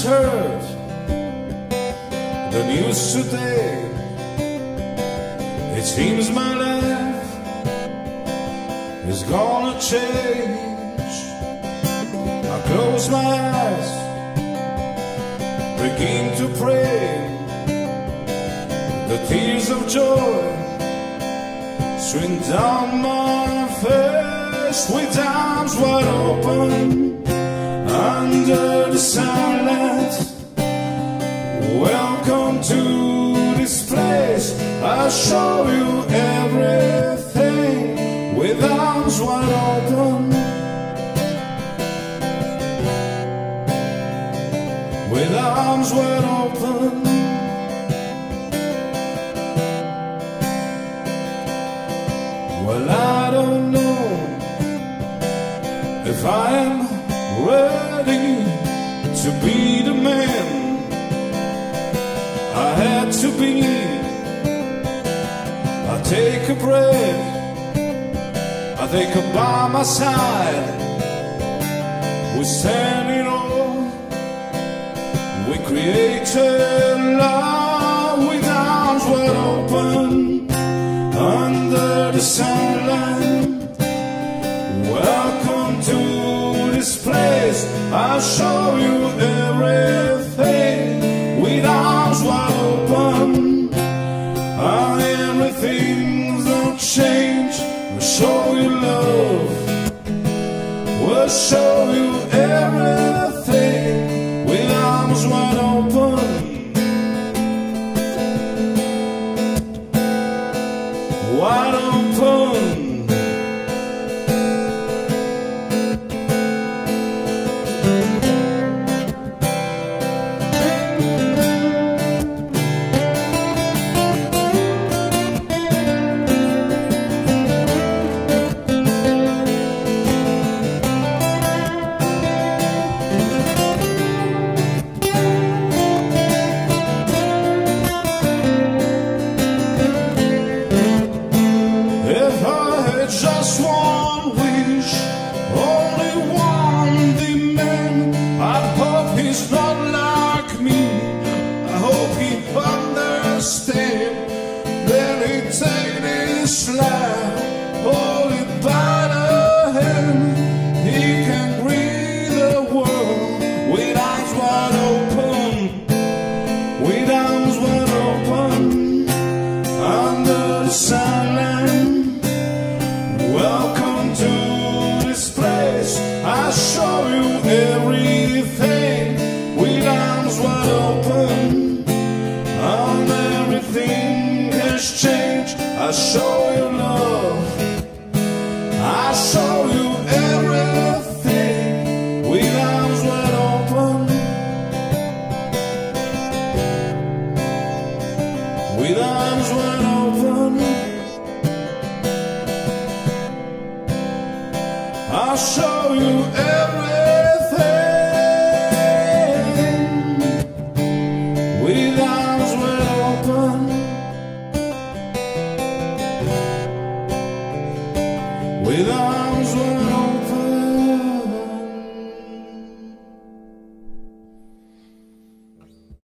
heard the news today. It seems my life is gonna change. I close my eyes, begin to pray. The tears of joy stream down my face, with arms wide open under the sunlight. Welcome to this place, I'll show you everything, with arms wide open. With arms wide open. Well, I don't know if I am ready to be the man I had to be. I take a breath, I think her by my side. We're standing on, we created love, with arms wide open under the sunlight. Welcome to this place, I'll show you everything, with arms wide open. Everything's don't change. We'll show you love, we'll show you everything, with arms wide open. Wide open. Just one wish, only one demand. I hope he's not like me, I hope he understands. Then he take his life, hold it by the hand. He can breathe the world, with arms wide open, with arms wide open, under the sunlight. Welcome to this place, I'll show you everything, with arms wide open. And everything has changed, I'll show you love, I'll show you everything, with arms wide open. With arms wide open. I'll show you everything, without